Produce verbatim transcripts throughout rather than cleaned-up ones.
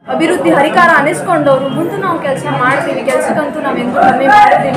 ಅಭಿವೃದ್ಧಿ ಹರಿಕಾರ ಅನಿಸ್ಕೊಂಡವರು ಮುಂದೆ ನಾವು ಕೆಲಸ ಮಾಡ್ತೀವಿ. ಕೆಲಸಕ್ಕಂತೂ ನಾವೆಂದೂ ಕಮ್ಮಿ ಮಾಡೋದಿಲ್ಲ.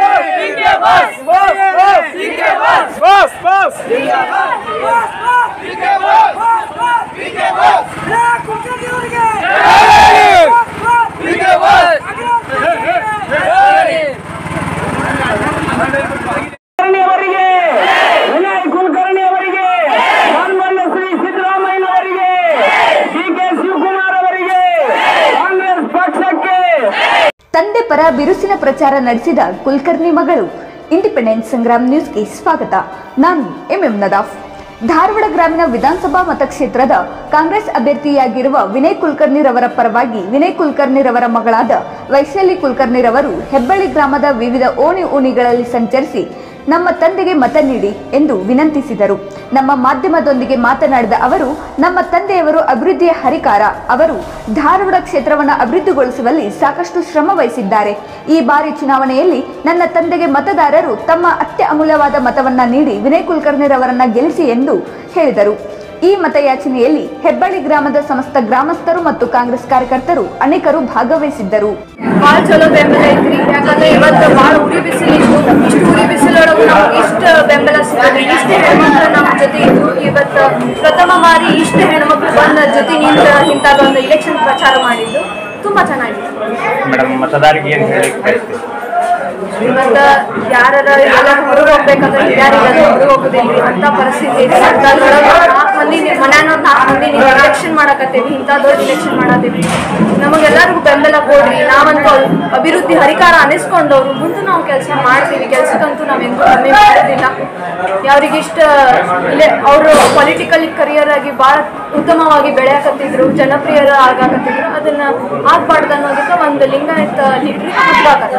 ವಿನಯ್ ಕುಲಕರ್ಣಿ ಅವರಿಗೆ, ಸನ್ಮಾನ್ಯ ಶ್ರೀ ಸಿದ್ದರಾಮಯ್ಯನವರಿಗೆ, ಡಿ ಕೆ ಶಿವಕುಮಾರ್ ಅವರಿಗೆ, ಕಾಂಗ್ರೆಸ್ ಪಕ್ಷಕ್ಕೆ. ತಂದೆ ಪರ ಬಿರುಸಿನ ಪ್ರಚಾರ ನಡೆಸಿದ ಕುಲಕರ್ಣಿ ಮಗಳು. ಇಂಡಿಪೆಂಡೆಂಟ್ ಸಂಗ್ರಾಮ್ ನ್ಯೂಸ್ಗೆ ಸ್ವಾಗತ. ನಾನು ಎಂ ಎಂ ನದಾಫ್. ಧಾರವಾಡ ಗ್ರಾಮೀಣ ವಿಧಾನಸಭಾ ಮತಕ್ಷೇತ್ರದ ಕಾಂಗ್ರೆಸ್ ಅಭ್ಯರ್ಥಿಯಾಗಿರುವ ವಿನಯ್ ಕುಲಕರ್ಣಿರವರ ಪರವಾಗಿ ವಿನಯ್ ಕುಲಕರ್ಣಿರವರ ಮಗಳಾದ ವೈಶಾಲಿ ಕುಲಕರ್ಣಿರವರು ಹೆಬ್ಬಳ್ಳಿ ಗ್ರಾಮದ ವಿವಿಧ ಓಣಿ ಓಣಿಗಳಲ್ಲಿ ಸಂಚರಿಸಿ ನಮ್ಮ ತಂದೆಗೆ ಮತ ನೀಡಿ ಎಂದು ವಿನಂತಿಸಿದರು. ನಮ್ಮ ಮಾಧ್ಯಮದೊಂದಿಗೆ ಮಾತನಾಡಿದ ಅವರು, ನಮ್ಮ ತಂದೆಯವರು ಅಭಿವೃದ್ಧಿಯ ಹರಿಕಾರ. ಅವರು ಧಾರವಾಡ ಕ್ಷೇತ್ರವನ್ನು ಅಭಿವೃದ್ಧಿಗೊಳಿಸುವಲ್ಲಿ ಸಾಕಷ್ಟು ಶ್ರಮ ವಹಿಸಿದ್ದಾರೆ. ಈ ಬಾರಿ ಚುನಾವಣೆಯಲ್ಲಿ ನನ್ನ ತಂದೆಗೆ ಮತದಾರರು ತಮ್ಮ ಅತ್ಯಮೂಲ್ಯವಾದ ಮತವನ್ನ ನೀಡಿ ವಿನಯ್ ಕುಲಕರ್ಣಿರವರನ್ನ ಗೆಲ್ಲಿಸಿ ಎಂದು ಹೇಳಿದರು. ಈ ಮತಯಾಚನೆಯಲ್ಲಿ ಹೆಬ್ಬಳ್ಳಿ ಗ್ರಾಮದ ಸಮಸ್ತ ಗ್ರಾಮಸ್ಥರು ಮತ್ತು ಕಾಂಗ್ರೆಸ್ ಕಾರ್ಯಕರ್ತರು ಅನೇಕರು ಭಾಗವಹಿಸಿದ್ದರು. ಭಾಳ ಚಲೋ ಬೆಂಬಲ ಐತ್ರಿ. ಯಾಕಂದ್ರೆ ಇವತ್ತು ಭಾಳ ಉರಿ ಬಿಸಿಲಿತ್ತು. ಇಷ್ಟು ಉರಿ ಬಿಸಿಲೊಳಗೂ ನಾವು ಇಷ್ಟು ಬೆಂಬಲ ಸಿಗ್ತದೆ. ಇಷ್ಟು ಹೆಣ್ಮಕ್ಳು ನಮ್ಮ ಜೊತೆ ಇದ್ದು ಇವತ್ತು ಪ್ರಥಮ ಬಾರಿ ಇಷ್ಟು ಹೆಣ್ಮಕ್ಳು ಬಂದ ಜೊತೆ ನಿಂತ ಇಂಥಾಗ ಒಂದು ಇಲೆಕ್ಷನ್ ಪ್ರಚಾರ ಮಾಡಿದ್ದು ತುಂಬಾ ಚೆನ್ನಾಗಿದೆ. ಮೇಡಮ್, ಮತದಾರರಿಗೆ ಏನು ಹೇಳಿ ಇವತ್ತ ಯಾರ ಎಲ್ಲ ಹೊರಗೆ ಹೋಗ್ಬೇಕಂದ್ರೆ ಯಾರಿಗೆಲ್ಲ ಹೊರಗೆ ಹೋಗುದಿಲ್ಲ ಅಂತ ಪರಿಸ್ಥಿತಿ ಇದೆ. ನಾಲ್ಕು ಮಂದಿ ಮನ್ಯಾನ ನಾಲ್ಕು ಮಂದಿ ನೀವು ಇಲೆಕ್ಷನ್ ಮಾಡಕತ್ತೇವಿ, ಇಂಥ ದೊಡ್ಡ ಇಲೆಕ್ಷನ್ ಮಾಡತ್ತೀವಿ. ನಮಗೆಲ್ಲರಿಗೂ ಬೆಂಬಲ ಕೊಡ್ರಿ. ನಾವಂತೂ ಅಭಿವೃದ್ಧಿ ಹರಿಕಾರ ಅನಿಸ್ಕೊಂಡವ್ರು ಮುಂದೆ ನಾವು ಕೆಲಸ ಮಾಡ್ತೀವಿ. ಕೆಲಸಕ್ಕಂತೂ ನಾವೆಂದೂ ಕಮ್ಮಿ ಮಾಡೋದಿಲ್ಲ. ಯಾವ್ರಿಗೆ ಇಷ್ಟ ಇಲ್ಲೇ ಅವರು ಪೊಲಿಟಿಕಲ್ ಕರಿಯರ್ ಆಗಿ ಭಾಳ ಉತ್ತಮವಾಗಿ ಬೆಳೆಯಕತ್ತಿದ್ರು, ಜನಪ್ರಿಯರ ಆಗಾಕತ್ತಿದ್ರು. ಅದನ್ನ ಆಗ್ಬಾರ್ದು ಅನ್ನೋದಕ್ಕೆ ಒಂದು ಲಿಂಗಾಯತ ಲೀಡ್ರಿಗೆ ಹುಟ್ಟಾಕತ್ತ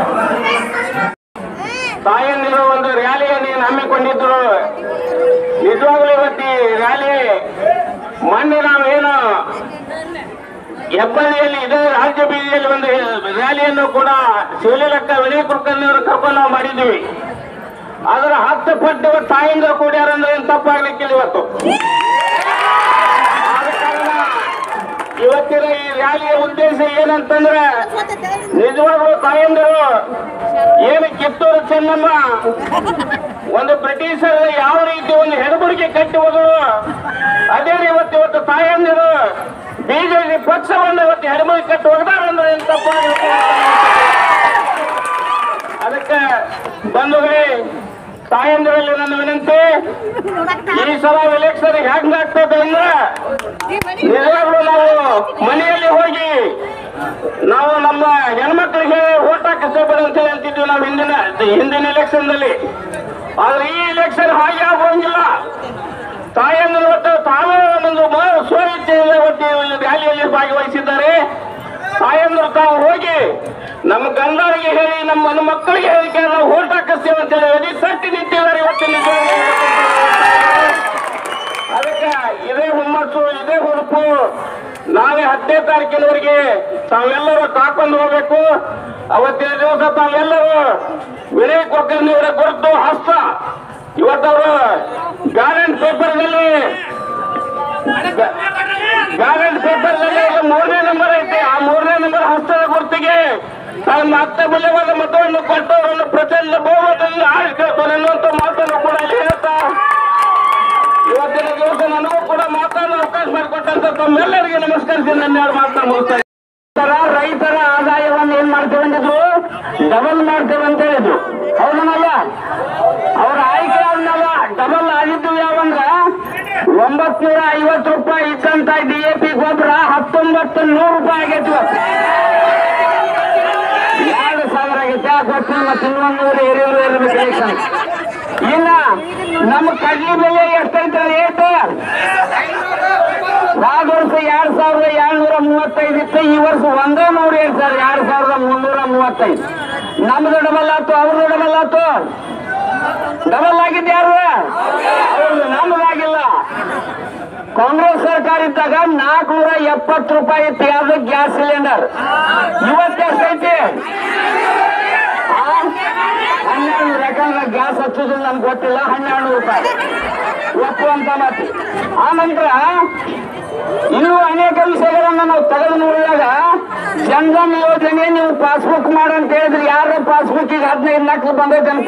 ತಾಯಂದಿರು ಒಂದು ರ್ಯಾಲಿಯನ್ನು ಹಮ್ಮಿಕೊಂಡಿದ್ರು. ನಿಜವಾಗ್ಲೂ ಇವತ್ತು ರ್ಯಾಲಿ ಮೊನ್ನೆ ನಾವೇನು ಹೆಬ್ಬಳ್ಳಿಯಲ್ಲಿ ಇದೇ ರಾಜ್ಯ ಬೀದಿಯಲ್ಲಿ ಒಂದು ರ್ಯಾಲಿಯನ್ನು ಕೂಡ ಶಿವಲೀಲಕ್ಕ ವಿನಯ್ ಕುಲಕರ್ಣಿ ಅವರು ಕರ್ಕೊಂಡು ನಾವು ಮಾಡಿದ್ವಿ. ಅದರ ಹತ್ತು ಪಟ್ಟು ತಾಯಂದಿರು ಕೂಡ್ಯಾರಂದ್ರೆ ಏನು ತಪ್ಪಾಗ್ಲಿಕ್ಕಿಲ್ಲ. ಇವತ್ತು ಆದ ಕಾರಣ ಇವತ್ತಿನ ಈ ರ್ಯಾಲಿಯ ಉದ್ದೇಶ ಏನಂತಂದ್ರೆ, ನಿಜವಾಗ್ಲೂ ತಾಯಂದಿರು ಏನು ಕಿತ್ತೂರು ಚೆನ್ನಮ್ಮ ಒಂದು ಬ್ರಿಟಿಷರ ಯಾವ ರೀತಿ ಒಂದು ಹೆಡಬುಡಿಗೆ ಕಟ್ಟಿ ಹೋದರು, ಅದೇ ಇವತ್ತು ಇವತ್ತು ತಾಯಂದಿರು ಬಿಜೆಪಿ ಪಕ್ಷವನ್ನು ಇವತ್ತು ಹೆಡಬುಡಿ ಕಟ್ಟಿ ಹೋಗದಾರಂದ್ರೆ ಏನು ತಪ್ಪಾಗುತ್ತೆ. ಅದಕ್ಕೆ ಬಂಧುಗಳೇ, ತಾಯಂದಿರಲ್ಲಿ ನನ್ನ ವಿನಂತಿ, ಈ ಸಲ ಎಲೆಕ್ಷನ್ ಹೆಂಗಾಗ್ತದೆ ಅಂದ್ರೆ ನಿಜವಾಗ್ಲೂ ನಾವು ಮನೆಯಲ್ಲಿ ಹೋಗಿ ನಾವು ನಮ್ಮ ಹೆಣ್ಮಕ್ಳಿಗೆ ಓಟ್ ಹಾಕಿಸ್ಬೇಡ ಅಂತ ಹೇಳ್ತಿದ್ವಿ ನಾವು ಹಿಂದಿನ ಹಿಂದಿನ ಎಲೆಕ್ಷನ್ ನಲ್ಲಿ. ಆದ್ರೆ ಈ ಎಲೆಕ್ಷನ್ ಹಾಗೆ ಆಗೋಂಗಿಲ್ಲ. ತಾಯಂದಿರು ಇವತ್ತು ತಾವೇ ಒಂದು ಸ್ವಇಚ್ಛೆಯಿಂದ ಇವತ್ತು ರ್ಯಾಲಿಯಲ್ಲಿ ಭಾಗವಹಿಸಿದ್ದಾರೆ. ತಾಯಂದಿರು ತಾವು ಹೋಗಿ ನಮ್ಮ ಗಂಡರಿಗೆ ಹೇಳಿ, ನಮ್ಮ ನನ್ನ ಮಕ್ಕಳಿಗೆ ಹೇಳಿಕೆ ನಾವು ಓಟ್ ಹಾಕಿಸ್ತೇವೆ ಅಂತ ಹೇಳಿ ಸಟ್ಟಿ ನಿಂತಿದ್ದಾರೆ ಇವತ್ತಿನ. ಅದಕ್ಕೆ ಇದೇ ಹುಮ್ಮಸ್ಸು, ಇದೇ ಹುರುಪು ನಾವೇ ಹತ್ತನೇ ತಾರೀಕಿನವರೆಗೆ ತಾವೆಲ್ಲರೂ ಕಾಕೊಂಡು ಹೋಗ್ಬೇಕು. ಅವತ್ತಿನ ದಿವಸ ತಾವೆಲ್ಲರೂ ವಿನಯ್ ಕುಲಕರ್ಣಿ ಅವರ ಗುರುತು ಹಸ್ತ ಇವತ್ತವರು ಬ್ಯಾಲೆಟ್ ಪೇಪರ್ನಲ್ಲಿ ಬ್ಯಾಲೆಟ್ ಪೇಪರ್ನಲ್ಲಿ ಮೂರನೇ ನಂಬರ್ ಐತೆ. ಆ ಮೂರನೇ ನಂಬರ್ ಹಸ್ತದ ಗುರುತಿಗೆ ತಮ್ಮ ಅತ್ಯಮೂಲ್ಯವಾದ ಮತವನ್ನು ಕೊಟ್ಟು ಅವರನ್ನು ಪ್ರಚಂಡ ಬಹುಮತದಿಂದ ಆರಿಸ್ಕೊಳ್ತಾರೆ ಅನ್ನುವಂಥ ಮಾತನ್ನು ಕೂಡ ಇಲ್ಲಿ ಹೇಳ್ತಾ, ಇವತ್ತಿನ ದಿವಸ ನನಗೂ ಕೂಡ ಮಾತಾಡಲು ಅವಕಾಶ ಮಾಡಿಕೊಟ್ಟಂತ ತಮ್ಮೆಲ್ಲರಿಗೆ ನಮಸ್ಕರಿಸಿ ನನ್ನ ಎರಡು ಮಾತನ್ನು ಮುಗಿಸ್ತಾರೆ. ರೈತರ ಆದಾಯವನ್ನು ಏನ್ ಮಾಡ್ತೇವಂದಿದ್ರು, ಡಬಲ್ ಮಾಡ್ತೇವೆ ಅಂತ ಹೇಳಿದ್ರು. ಹೌದನಲ್ಲ? ಅವ್ರ ಆಯ್ಕೆ ಆದ್ನಲ್ಲ, ಡಬಲ್ ಆಗಿದ್ದು ಯಾವಂದ್ರ ಒಂಬತ್ನೂರ ಐವತ್ತು ರೂಪಾಯಿ ಇದ್ದಂತ ಡಿ ಎ ಪಿ ಗೊಬ್ಬರ ಹತ್ತೊಂಬತ್ತು ನೂರು ರೂಪಾಯಿ ಆಗೈತಿ. ಎರಡು ಸಾವಿರ ಆಗೈತೆ ಗೊತ್ತಿಲ್ಲ. ಮತ್ತೆ ಇನ್ನೊಂದು ಹಿರಿಯರು ಇರಬೇಕು. ಇನ್ನ ನಮ್ಮ ಕಡ್ಲಿ ಬೆಲೆ ಎಷ್ಟೈತೆ ರೇಟ್? ಹೋದ ವರ್ಷ ಎರಡ್ ಸಾವಿರದ ಏಳ್ನೂರ ಮೂವತ್ತೈದು ಇತ್ತು. ಈ ವರ್ಷ ಒಂದೇ ನೂರ ಏಳು ಸರ್ ಎರಡ್ ಸಾವಿರದ ಮುನ್ನೂರ ಮೂವತ್ತೈದು. ನಮ್ದು ಡಬಲ್ ಆತು, ಅವ್ರದ್ದು ಡಬಲ್ ಆತು. ಡಬಲ್ ಆಗಿದ್ದು ಯಾರು? ಅವ್ರದ್ದು, ನಮ್ದಾಗಿಲ್ಲ. ಕಾಂಗ್ರೆಸ್ ಸರ್ಕಾರ ಇದ್ದಾಗ ನಾಲ್ಕನೂರ ಎಪ್ಪತ್ತು ರೂಪಾಯಿ ಇತ್ತು ಯಾವ್ದು ಗ್ಯಾಸ್ ಸಿಲಿಂಡರ್. ಇವತ್ತು ಎಷ್ಟೈತಿ? ಹನ್ನೆರಡು ಯಾಕಂದ್ರೆ ಗ್ಯಾಸ್ ಹಚ್ಚೋದು ನಮ್ಗೆ ಗೊತ್ತಿಲ್ಲ. ಹನ್ನೆರಡು ರೂಪಾಯಿ ಒಪ್ಪುವಂತ ಮಾತು. ಆ ನಂತರ ಇನ್ನೂ ಅನೇಕ ವಿಷಯಗಳನ್ನ ನಾವು ತೆಗೆದು ನೋಡಿದಾಗ ಜನ್ಧನ್ ಯೋಜನೆ ನೀವು ಪಾಸ್ಬುಕ್ ಮಾಡಂತ ಹೇಳಿದ್ರಿ, ಯಾರ ಪಾಸ್ಬುಕ್ ಈಗ ಹದಿನೈದು ಲಕ್ಷ ಬಂದೈತನಪ?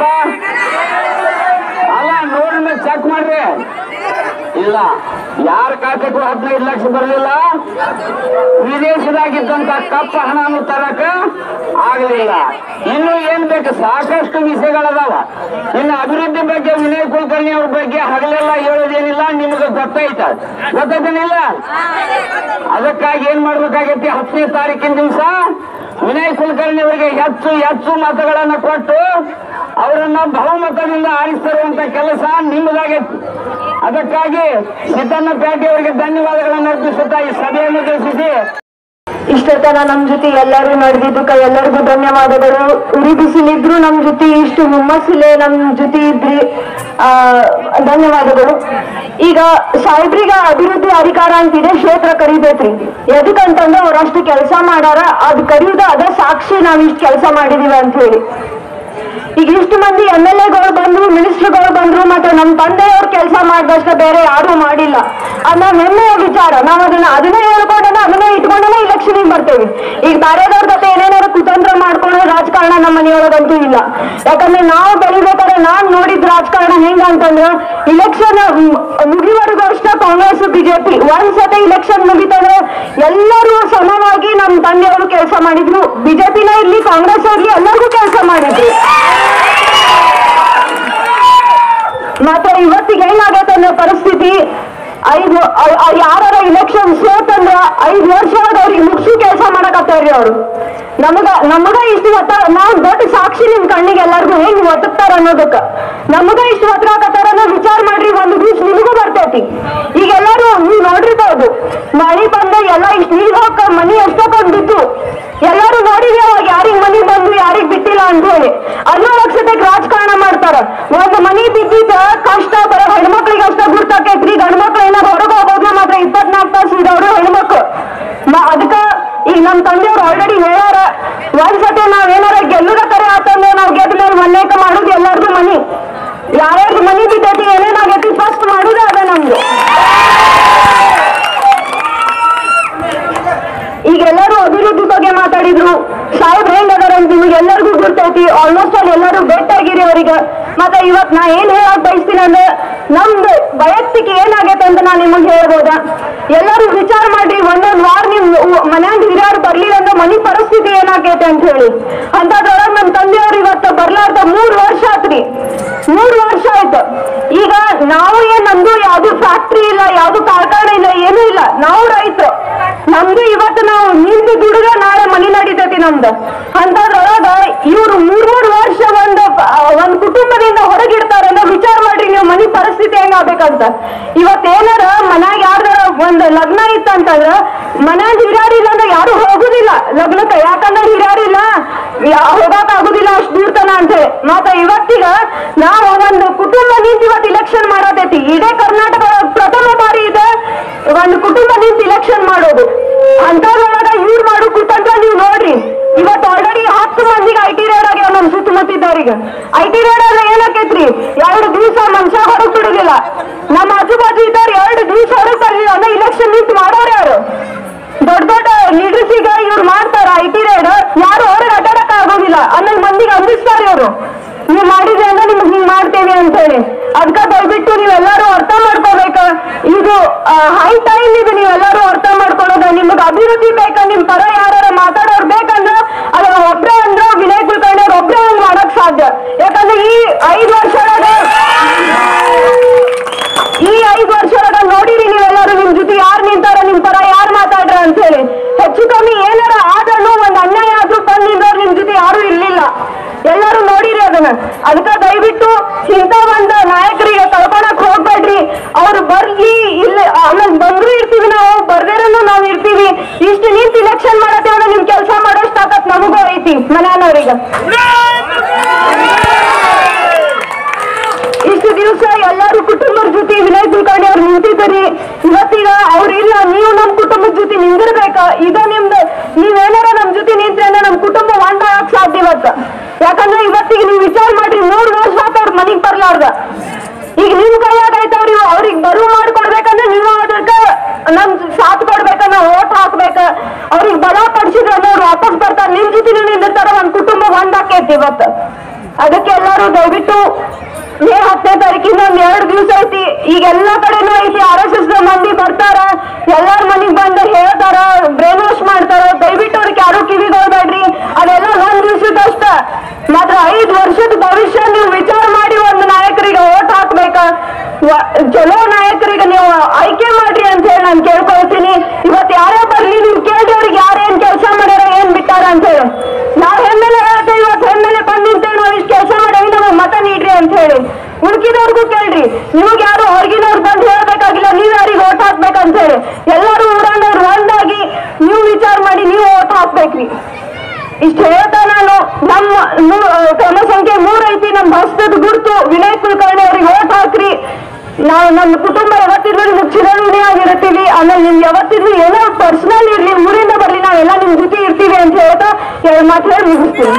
ಅಲ್ಲ ನೋಡಿ ಮೇಲೆ ಚೆಕ್ ಮಾಡ್ರಿ. ಇಲ್ಲ, ಯಾರ ಖಾತೆಗೂ ಹದಿನೈದು ಲಕ್ಷ ಬರಲಿಲ್ಲ. ವಿದೇಶದಾಗಿದ್ದಂತ ಕಪ್ಪ ಹಣನು ತರಕ ಆಗಲಿಲ್ಲ. ಇನ್ನು ಏನ್ ಬೇಕು, ಸಾಕಷ್ಟು ವಿಷಯಗಳದಾವ. ಇನ್ನು ಅಭಿವೃದ್ಧಿ ಬಗ್ಗೆ ವಿನಯ್ ಕುಲಕರ್ಣಿ ಅವ್ರ ಬಗ್ಗೆ ಹಗಲೆಲ್ಲ ಹೇಳೋದೇನಿಲ್ಲ, ನಿಮ್ಗೆ ಗೊತ್ತಾಯ್ತ ಗೊತ್ತಾಯ್ತೇನಿಲ್ಲ. ಅದಕ್ಕಾಗಿ ಏನ್ ಮಾಡ್ಬೇಕಾಗೈತಿ, ಹತ್ತನೇ ತಾರೀಕಿನ ದಿವಸ ವಿನಯ್ ಕುಲಕರ್ಣಿ ಅವರಿಗೆ ಹೆಚ್ಚು ಹೆಚ್ಚು ಮತಗಳನ್ನ ಕೊಟ್ಟು ಅವರನ್ನ ಬಹುಮತದಿಂದ ಆರಿಸ್ತರುವಂತ ಕೆಲಸ ನಿಮ್ಮದಾಗೈತಿ. ಅದಕ್ಕಾಗಿ ಸಿದ್ದಣ್ಣ ಪ್ಯಾಟಿ ಅವರಿಗೆ ಧನ್ಯವಾದಗಳನ್ನು ಅರ್ಪಿಸುತ್ತಾ ಈ ಸಭೆಯನ್ನು ತಿಳಿಸಿ, ಇಷ್ಟತನ ನಮ್ ಜೊತೆ ಎಲ್ಲರೂ ನಡೆದಿದ್ದಕ್ಕ ಎಲ್ಲರಿಗೂ ಧನ್ಯವಾದಗಳು. ಉರಿ ಬಿಸಿಲಿದ್ರು ನಮ್ ಜೊತೆ ಇಷ್ಟು ಹುಮ್ಮಸ್ಸಿಲೆ ನಮ್ ಜೊತೆ ಇದ್ರಿ, ಆ ಧನ್ಯವಾದಗಳು. ಈಗ ಸಾಹೇಬ್ರಿಗ ಅಭಿವೃದ್ಧಿ ಅಧಿಕಾರ ಅಂತಿದೆ, ಕ್ಷೇತ್ರ ಕರಿಬೇಕ್ರಿ. ಎದಕ್ಕಂತಂದ್ರೆ ಅವ್ರಷ್ಟು ಕೆಲಸ ಮಾಡಾರ, ಅದ್ ಕರೀದ ಅದ ಸಾಕ್ಷಿ ನಾವ್ ಇಷ್ಟು ಕೆಲಸ ಮಾಡಿದೀವಿ ಅಂತ ಹೇಳಿ. ಈಗ ಇಷ್ಟು ಮಂದಿ ಎಮ್ ಎಲ್ ಎಗಳು ಬಂದ್ರು, ಮಿನಿಸ್ಟರ್ಗಳು ಬಂದ್ರು, ಮತ್ತೆ ನಮ್ ತಂದೆಯವ್ರ ಕೆಲಸ ಮಾಡಿದಷ್ಟ ಬೇರೆ ಯಾರು ಮಾಡಿಲ್ಲ. ಅದ್ ನಾವ್ ಹೆಮ್ಮೆಯ ವಿಚಾರ. ನಾವ್ ಅದನ್ನ ಅದನ್ನೇ ಹೇಳ್ಕೊಂಡನ ಅದನ್ನೇ ಇಟ್ಕೊಂಡನ ಇಲೆಕ್ಷನ್ ಬರ್ತೇವೆ. ಈಗ ಬೇರೆದವ್ರ ಜೊತೆ ಏನೇನಾದ್ರು ಕುತಂತ್ರ ಮಾಡ್ಕೊಂಡು ರಾಜಕಾರಣ ನಮ್ಮ ಮನೆಯೊಳಗಂತೂ ಇಲ್ಲ. ಯಾಕಂದ್ರೆ ನಾವು ಬೆಳಿಬೇಕಾದ್ರೆ ನಾನ್ ನೋಡಿದ್ ರಾಜಕಾರಣ ಹೆಂಗ ಅಂತಂದ್ರ, ಇಲೆಕ್ಷನ್ ಮುಗಿವರೆಗೂ ಅಷ್ಟ ಕಾಂಗ್ರೆಸ್ ಬಿಜೆಪಿ, ಒಂದ್ಸತಿ ಇಲೆಕ್ಷನ್ ಮುಗಿತಂದ್ರೆ ಎಲ್ಲರೂ ಸಮವಾಗಿ ನಮ್ ತಂದೆಯವರು ಕೆಲಸ ಮಾಡಿದ್ರು. ಬಿಜೆಪಿನ ಇರ್ಲಿ ಕಾಂಗ್ರೆಸ್ ಇರ್ಲಿ ಎಲ್ಲರಿಗೂ ಕೆಲಸ ಮಾಡಿದ್ರು. ಮಾತ್ರ ಇವತ್ತಿಗೆ ಏನಾಗತ್ತೆ ಅನ್ನೋ ಪರಿಸ್ಥಿತಿ, ಐದು ಯಾರ ಇಲೆಕ್ಷನ್ ಸೋತಂದ್ರ ಐದು ವರ್ಷ ಅವ್ರಿಗೆ ಮುಗಿಸಿ ಕೆಲಸ ಮಾಡಕತ್ತಾರ್ರಿ ಅವ್ರು. ನಮಗ ನಮಗ ಇಷ್ಟು ಒತ್ತ ನಾವು ದೊಡ್ಡ ಸಾಕ್ಷಿ ನಿಮ್ ಕಣ್ಣಿಗೆ ಎಲ್ಲರಿಗೂ ಹೆಂಗ್ ಒತ್ತಕ್ತಾರ ಅನ್ನೋದಕ್ಕ. ನಮಗ ಇಷ್ಟು ಒತ್ತರಾಕತ್ತಾರ ಅನ್ನೋ ವಿಚಾರ ಮಾಡ್ರಿ, ಒಂದು ದಿವ್ಸ ನಿಮಗೂ ಬರ್ತೈತಿ. ಈಗ ಎಲ್ಲರೂ ನೀವು ನೋಡಿರ್ಬೋದು, ಮಳಿ ಬಂದ ಎಲ್ಲ ಇಷ್ಟು ನೀರ್ ಹೋಗ ಮನಿ ಎಷ್ಟೊಂದು ಬಿತ್ತು. ಎಲ್ಲರೂ ನೋಡಿದ್ವಿ ಅವಾಗ ಯಾರಿಗ್ ಮನಿ ಬಂದು ಯಾರಿಗ್ ಬಿಟ್ಟಿಲ್ಲ ಅಂತ ಹೇಳಿ. ಅದ್ರೊಳಗೆ ರಾಜಕಾರಣ ಮಾಡ್ತಾರ. ಒಂದು ಮನಿ ಬಿದ್ದಿದ್ದ ಕಷ್ಟ ಬರೋ ಹೆಣ್ಮಕ್ಳಿಗೆ ಅಷ್ಟ ಗುರ್ತಾಕೈತ್ರಿ. ಗಂಡು ಮಕ್ಳು ಏನಾದ್ರು ಹೊರಗೆ ಹೋಗೋದು ಮಾತ್ರ ಇಪ್ಪತ್ನಾಲ್ಕು ತಾಸು ಇದವ್ರು ಹೆಣ್ಮಕ್ಳು. ಅದಕ್ಕ ಈಗ ನಮ್ ತಂದೆಯವ್ರು ಆಲ್ರೆಡಿ ಹೇಳ್ಯಾರ, ಒಂದ್ಸತಿ ನಾವ್ ಏನಾರ ಗೆಲ್ಲುದ ಕರೆ ಆತಂದ್ರೆ ನಾವ್ ಗೆದ್ದ ಮೇಲೆ ಮನ್ನೇಕ ಮಾಡುದು ಎಲ್ಲಾರ್ದು ಮನಿ. ಯಾರ್ಯಾರ್ದು ಮನಿ ಬಿದ್ದೈತಿ ಏನೇನಾಗೈತಿ ಫಸ್ಟ್ ಮಾಡುದ ಅದ ನಮ್ದು. ಈಗ ಎಲ್ಲರೂ ಅಭಿವೃದ್ಧಿ ಬಗ್ಗೆ ಮಾತಾಡಿದ್ರು. ಸಾಹೇಬ್ ಹೆಂಗ್ ಅದಾರ ಅಂತ ನಿಮ್ಗೆ ಎಲ್ಲರಿಗೂ ಗುರ್ತೈತಿ. ಆಲ್ಮೋಸ್ಟ್ ಅಲ್ಲಿ ಎಲ್ಲರೂ ಭೇಟಿಯಾಗಿರಿ ಅವ್ರಿಗೆ. ಮತ್ತೆ ಇವತ್ ನಾ ಏನ್ ಹೇಳಕ್ ಬಯಸ್ತೀನಿ ಅಂದ್ರೆ, ನಮ್ದು ವೈಯಕ್ತಿಕ ಏನಾಗೈತೆ ಅಂತ ನಾನ್ ನಿಮಗ್ ಹೇಳ್ಬೋದ. ಎಲ್ಲರೂ ವಿಚಾರ ಮಾಡ್ರಿ, ಒಂದೊಂದ್ ವಾರ ನಿಮ್ ಮನ್ಯಾಗ ಹಿರಿಯರು ಬರ್ಲಿಲ್ಲ ಅಂದ್ರೆ ಮನಿ ಪರಿಸ್ಥಿತಿ ಏನಾಗೈತೆ ಅಂತ ಹೇಳಿ. ಅಂತದ್ರೊಳಗ ನಮ್ ತಂದೆಯವ್ರು ಇವತ್ತು ಬರ್ಲಾರ್ದ ಮೂರ್ ವರ್ಷ ಆತ್ರಿ. ಮೂರ್ ವರ್ಷ ಆಯ್ತು. ಈಗ ನಾವು ಏನ್ ನಮ್ದು ಯಾವ್ದು ಫ್ಯಾಕ್ಟ್ರಿ ಇಲ್ಲ, ಯಾವ್ದು ಕಾರ್ಖಾನೆ ಇಲ್ಲ, ಏನೂ ಇಲ್ಲ. ನಾವು ರೈತರು. ನಮ್ದು ಇವತ್ತು ನಾವು ನಿಂತು ದುಡಿದ ನಾಳೆ ಮನಿ ನಡೀತೈತಿ ನಮ್ದು. ಅಂತದ್ರೊಳಗ ಇವ್ರು ಮೂರ್ ಮೂರ್ ವರ್ಷ ಒಂದ್ ಒಂದ್ ಕುಟುಂಬದಿಂದ ಹೊರಗಿಡ್ತಾರೆ ಅಂದ್ರೆ ವಿಚಾರ ಮಾಡ್ರಿ ನೀವು ಮನಿ ಪರಿಸ್ಥಿತಿ ಹೆಂಗ ಆಗ್ಬೇಕಂತ. ಇವತ್ ಏನಾರ ಮನ್ಯಾಗ ಯಾರ್ದಾರ ಒಂದ್ ಲಗ್ನ ಇತ್ತಂತಂದ್ರ ಮನ್ಯಾಗ ಹಿರಿಯರಿಲ್ಲ ಅಂದ್ರೆ ಯಾರು ಹೋಗುದಿಲ್ಲ ಲಗ್ನಕ್ಕ. ಯಾಕಂದ್ರೆ ಹಿರಿಯರಿಲ್ಲ, ಹೋಗಾಕ ಆಗುದಿಲ್ಲ ಅಷ್ಟು ದೂರ್ತನ ಅಂತ ಹೇಳಿ. ಮತ್ತ ಇವತ್ತಿಗ ನಾವು ಒಂದು ಕುಟುಂಬ ನಿಂತು ಇವತ್ತು ಇಲೆಕ್ಷನ್ ಮಾಡತೈತಿ. ಇಡೇ ಕರ್ನಾಟಕ ಪ್ರಥಮ ಬಾರಿ ಇದೆ ಒಂದು ಕುಟುಂಬ ನಿಂತು ಇಲೆಕ್ಷನ್ ಮಾಡೋದು. ಅಂತದ್ರೊಳಗ ಇವ್ರು ಮಾಡೋ ಕುತಂತ್ರ ನೀವು ನೋಡ್ರಿ. ಇವತ್ತು ಆಲ್ರೆಡಿ ಹತ್ತು ಮಂದಿಗೆ ಐ ಟಿ ರೇಡ್ ಆಗ್ಯಾವ ನಮ್ ಸುತ್ತಮುತ್ತಿದ್ದವ್ರಿಗೆ. ಐ ಟಿ ರೇಡ್ ಆದ್ರೆ ಏನಾಕೈತ್ರಿ, ಎರಡು ದಿವಸ ಮನುಷ್ಯ ಹೊರಗ್ ಬಿಡುದಿಲ್ಲ. ನಮ್ಮ ಆಜು ಬಾಜು ಇದ್ದವ್ರು ಎರಡು ದಿವಸ ಹೊರಗ್ ಬರ್ಲಿಲ್ಲ ಅಂದ್ರೆ ಇಲೆಕ್ಷನ್ ನಿಂತು ಮಾಡೋರು ಯಾರು? ದೊಡ್ಡ ದೊಡ್ಡ ಲೀಡರ್ಸ್ ಈಗ ಇವ್ರು ಮಾಡ್ತಾರ ಐ ಟಿ ರೇಡ್, ಯಾರು ಹೊರಗೆ ಅಡ್ಡಾಡಕ್ ಆಗೋದಿಲ್ಲ. ಹನ್ನೊಂದು ಮಂದಿಗೆ ಅಂದಿಸ್ತಾರೆ ಇವರು, ನೀವ್ ಮಾಡಿದ್ರೆ ಅಂದ್ರೆ ನಿಮ್ಗೆ ಹಿಂಗ್ ಮಾಡ್ತೇವೆ ಅಂತ ಹೇಳಿ. ಅದ್ಕ ದಯವಿಟ್ಟು ನೀವೆಲ್ಲರೂ ಅರ್ಥ ಮಾಡ್ಕೋಬೇಕ. ಇದು ಹೈ ಟೈಮ್ ಇದು, ನೀವೆಲ್ಲರೂ ಅರ್ಥ ಮಾಡ್ಕೊಳ್ಳೋದು. ನಿಮ್ಗೆ ಅಭಿವೃದ್ಧಿ ಬೇಕ, ನಿಮ್ ಪರ ಯಾರು ಮಾತಾಡೋರು ಬೇಕಂದ್ರ ಅದ್ರ ಒಬ್ರೇ ಅಂದ್ರೆ ವಿನಯ್ ಕುಲಕರ್ಣಿ ಅವ್ರು ಒಬ್ರೇ ಹಂಗ್ ಮಾಡಕ್ ಸಾಧ್ಯ. ಯಾಕಂದ್ರೆ ಈ ಐದು ವರ್ಷದಾಗ ಈ ಐದು ವರ್ಷದಾಗ ನೋಡಿರಿ ನೀವೆಲ್ಲರೂ ನಿಮ್ ಜೊತೆ ಯಾರು ನಿಂತಾರ, ನಿಮ್ ಪರ ಯಾರು ಮಾತಾಡ್ರ ಅಂತ ಹೇಳಿ. ಹೆಚ್ಚು ಕಮ್ಮಿ ಏನಾರ ಆದ್ರೂ ಒಂದ್ ಅನ್ಯಾಯ ಆದ್ರೂ ಬಂದಿದ್ದವ್ರು ನಿಮ್ ಜೊತೆ ಯಾರು ಇರ್ಲಿಲ್ಲ. ಎಲ್ಲರೂ ನೋಡಿರಿ ಅದನ್ನ. ಅದಕ್ಕ ದಯವಿಟ್ಟು ಇಂಥ ಒಂದು ನಾಯಕರಿಗೆ ಕಳ್ಕೊಳಕ್ ಹೋಗ್ಬೇಡ್ರಿ. ಅವ್ರು ಬರ್ಲಿ ಇಲ್ಲ ಆಮೇಲೆ ಬಂದ್ರು ಇರ್ತೀವಿ, ನಾವು ಬರ್ದೇರನ್ನು ನಾವ್ ಇರ್ತೀವಿ. ಇಷ್ಟು ನಿಂತು ಇಲೆಕ್ಷನ್ ಮಾಡತ್ತೇವ ನಿಮ್ ಕೆಲಸ ಮಾಡೋಷ್ಟು ತಾಕತ್ ನಮಗೂ ಐತಿ ಮನೆಯವ್ರಿಗೆ. ಇಷ್ಟು ದಿವಸ ಎಲ್ಲರೂ ಕುಟುಂಬದ ಜೊತೆ ವಿನಯ್ ಕುಲಕರ್ಣಿ ಅವ್ರು ನಿಂತಿದ್ದೀರಿ. ಇವತ್ತೀಗ ಅವ್ರಿಲ್ಲ, ನೀವು ನಮ್ ಕುಟುಂಬದ ಜೊತೆ ನಿಂದಿರ್ಬೇಕ. ಈಗ ನಿಮ್ದು ನೀವೇನಾರ ನಮ್ ಜೊತೆ ನಿಂತ್ರೆ ಅಂದ್ರೆ ನಮ್ ಕುಟುಂಬ ಒಂದಾಗಕ್ ಸಾಧ್ಯ ಇವತ್ತ. ಯಾಕಂದ್ರೆ ಇವತ್ತಿಗೆ ನೀವು ವಿಚಾರ ಮಾಡ್ರಿ, ಮೂರ್ ವರ್ಷ ಆತ ಅವ್ರ ಮನಿಗ್ ಬರ್ಲಾರ್ದ. ಈಗ ನಿಮ್ ಕೈಯಾಗ ಆಯ್ತವ್ರಿ, ಅವ್ರಿಗೆ ಬರುವ ಮಾಡ್ಕೊಡ್ಬೇಕ ಅಂದ್ರೆ ನೀವು ಅದಕ್ಕೆ ನಮ್ ಸಾಥ್ ಕೊಡ್ಬೇಕ, ನಾವು ಓಟ್ ಹಾಕ್ಬೇಕ, ಅವ್ರಿಗೆ ಬಲ ಪಡಿಸಿದ್ರೆ ಅವ್ರು ವಾಪಸ್ ಬರ್ತಾರೆ, ನಿಮ್ ಜೊತೆ ನಿಂದಿರ್ತಾರ, ಒಂದ್ ಕುಟುಂಬ ಒಂದಾಕೈತಿ ಇವತ್ತು. ಅದಕ್ಕೆ ಎಲ್ಲರೂ ದಯವಿಟ್ಟು ಮೇ ಹತ್ತನೇ ತಾರೀಕಿಂದ ಒಂದ್ ಎರಡು ದಿವಸ ಐತಿ, ಈಗ ಎಲ್ಲಾ ಕಡೆನೂ ಐತಿ, ಆರ್ ಎಸ್ ಎಸ್ ಮಂದಿ ಬರ್ತಾರ, ಎಲ್ಲಾರ ಮನೆಗ್ ಬಂದು ಹೇಳ್ತಾರ, ಬ್ರೈನ್ ವಾಶ್ ಮಾಡ್ತಾರ. ದಯವಿಟ್ಟು ಅವ್ರಿಗೆ ಯಾರು ಕಿವಿಗೊಳ್ಬೇಡ್ರಿ, ಅದೆಲ್ಲ ಒಂದ್ ದಿವ್ಸದಷ್ಟ. ಮಾತ್ರ ಐದ್ ವರ್ಷದ ಭವಿಷ್ಯ ನೀವು ವಿಚಾರ ಮಾಡಿ ಒಂದು ನಾಯಕರಿಗೆ ಓಟ್ ಹಾಕ್ಬೇಕ, ಚಲೋ ನಾಯಕರಿಗೆ ನೀವು ಆಯ್ಕೆ ಮಾಡ್ರಿ ಅಂತ ಹೇಳಿ ನಾನು ಕೇಳ್ಕೊಳ್ತೀನಿ. ಇವತ್ತು ಯಾರೇ ಬರ್ಲಿ ನೀವು ಕೇಳ್ರಿ ಅವ್ರಿಗೆ ಯಾರೇನ್ ಕೆಲಸ ಮಾಡ್ಯಾರ, ಏನ್ ಬಿಟ್ಟಾರ ಅಂತ ಹೇಳಿ. ನಾವ್ ಹೆಮ್ಮೆಲೆ ಹೇಳ್ತೇವೆ, ಇವತ್ತು ಹೆಮ್ಮೆಲೆ ಬಂದಿರ್ತೇವೆ, ನಾವ್ ಇಷ್ಟು ಕೆಲಸ ಮಾಡೇವಿ, ನಮಗ್ ಮತ ನೀಡ್ರಿ ಅಂತ ಹೇಳಿ. ಉಳ್ಕಿದವ್ರಿಗೂ ಕೇಳ್ರಿ, ನಿಮಗ್ ಯಾರು ಹೊರಗಿನವ್ರು ಬಂದು ಹೇಳ್ಬೇಕಾಗಿಲ್ಲ ನೀವ್ ಯಾರಿಗೆ ಓಟ್ ಹಾಕ್ಬೇಕಂತ ಹೇಳಿ. ಎಲ್ಲರೂ ಊರನ್ನವ್ರು ಒಂದಾಗಿ ನೀವು ವಿಚಾರ ಮಾಡಿ ನೀವು ಓಟ್ ಹಾಕ್ಬೇಕ್ರಿ. ಇಷ್ಟ ಹೇಳ್ತಾ ನಾನು ನಮ್ಮ ಕ್ರಮ ಸಂಖ್ಯೆ ಮೂರ್ ಐತಿ, ನಮ್ ಹಸ್ತದ ಗುರುತು ವಿನಯ್ ಕುಲಕರ್ಣಿ ಅವ್ರಿಗೆ ಓಟ್ ಹಾಕ್ರಿ. ನಾವು ನಮ್ಮ ಕುಟುಂಬ ಯಾವತ್ತಿದ್ರು ನಿಮ್ಗೆ ಚಿರಋಣಿ ಆಗಿರ್ತೀವಿ. ಆಮೇಲೆ ನಿಮ್ ಯಾವತ್ತಿದ್ರು ಏನೋ ಪರ್ಸನಲ್ ಇರ್ಲಿ, ಊರಿಂದ ಬರ್ಲಿ, ನಾವೆಲ್ಲ ನಿಮ್ ಜೊತೆ ಇರ್ತೀವಿ ಅಂತ ಹೇಳ್ತಾ ಎರಡು ಮಾತು ಹೇಳಿ ಮುಗಿಸ್ತೀನಿ.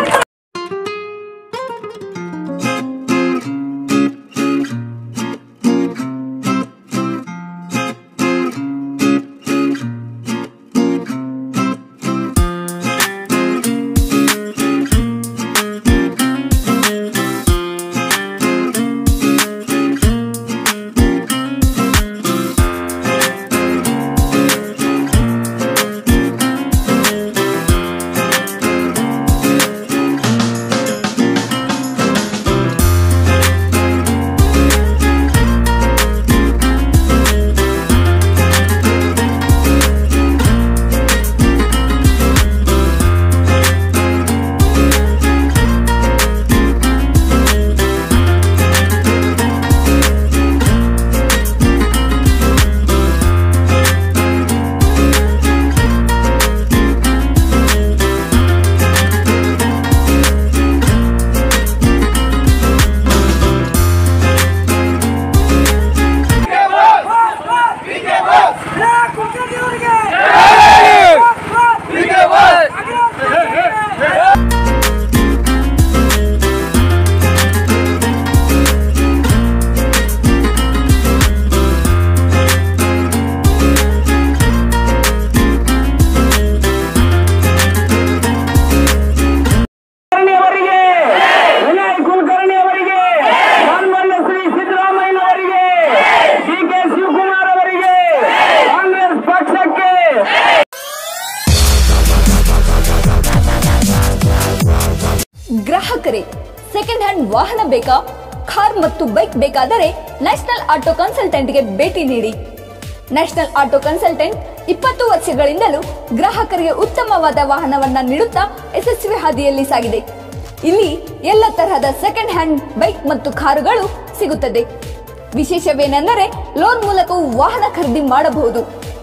ಗ್ರಾಹಕರೇ, ಸೆಕೆಂಡ್ ಹ್ಯಾಂಡ್ ವಾಹನ ಬೇಕಾ? ಕಾರ್ ಮತ್ತು ಬೈಕ್ ಬೇಕಾದರೆ ನ್ಯಾಷನಲ್ ಆಟೋ ಕನ್ಸಲ್ಟೆಂಟ್ಗೆ ಭೇಟಿ ನೀಡಿ. ನ್ಯಾಷನಲ್ ಆಟೋ ಕನ್ಸಲ್ಟೆಂಟ್ ಇಪ್ಪತ್ತು ವರ್ಷಗಳಿಂದಲೂ ಗ್ರಾಹಕರಿಗೆ ಉತ್ತಮವಾದ ವಾಹನವನ್ನ ನೀಡುತ್ತಾ ಯಶಸ್ವಿ ಹಾದಿಯಲ್ಲಿ ಸಾಗಿದೆ. ಇಲ್ಲಿ ಎಲ್ಲ ತರಹದ ಸೆಕೆಂಡ್ ಹ್ಯಾಂಡ್ ಬೈಕ್ ಮತ್ತು ಕಾರುಗಳು ಸಿಗುತ್ತದೆ. ವಿಶೇಷವೇನೆಂದರೆ ಲೋನ್ ಮೂಲಕವೂ ವಾಹನ ಖರೀದಿ ಮಾಡಬಹುದು.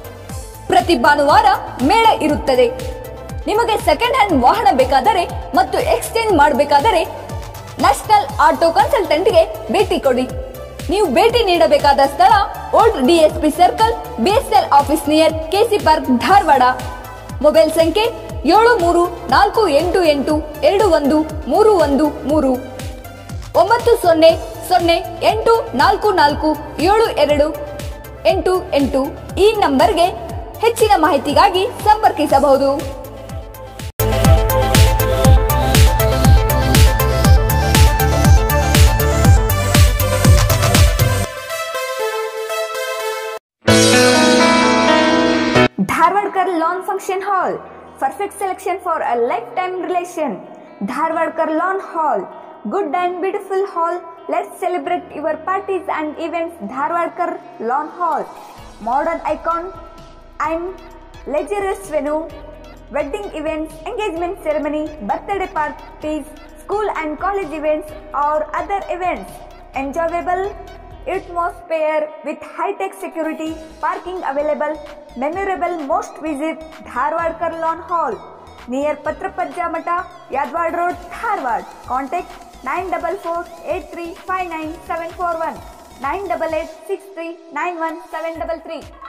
ಪ್ರತಿ ಭಾನುವಾರ ಮೇಳ ಇರುತ್ತದೆ. ನಿಮಗೆ ಸೆಕೆಂಡ್ ಹ್ಯಾಂಡ್ ವಾಹನ ಬೇಕಾದರೆ ಮತ್ತು ಎಕ್ಸ್ಚೇಂಜ್ ಮಾಡಬೇಕಾದರೆ ನ್ಯಾಷನಲ್ ಆಟೋ ಕನ್ಸಲ್ಟೆಂಟ್ಗೆ ಭೇಟಿ ಕೊಡಿ. ನೀವು ಭೇಟಿ ನೀಡಬೇಕಾದ ಸ್ಥಳ old DSP circle, BSL office near KC park, Dharwad. Mobile ಸಂಖ್ಯೆ ಏಳು ಮೂರು ನಾಲ್ಕು ಎಂಟು ಎಂಟು ಎರಡು ಒಂದು ಮೂರು ಒಂದು ಮೂರು, ಒಂಬತ್ತು ಸೊನ್ನೆ ಸೊನ್ನೆ ಎಂಟು ನಾಲ್ಕು ನಾಲ್ಕು ಏಳು ಎರಡು ಎಂಟು ಎಂಟು. ಈ ನಂಬರ್ಗೆ ಹೆಚ್ಚಿನ ಮಾಹಿತಿಗಾಗಿ ಸಂಪರ್ಕಿಸಬಹುದು. Dharwadkar Lawn Function Hall, perfect selection for a lifetime relation. Dharwadkar Lawn Hall, good and beautiful hall. Let's celebrate your parties and events. Dharwadkar Lawn Hall, modern icon and luxurious venue, wedding events, engagement ceremony, birthday parties, school and college events or other events. Enjoyable atmosphere with high-tech security, parking available, memorable. Most visit Dharwadkar Lawn Hall near Patrapajja Mata, Yadwad Road, Dharwad. Contact nine four four eight three five nine seven four one, nine eight eight six three nine one seven three three.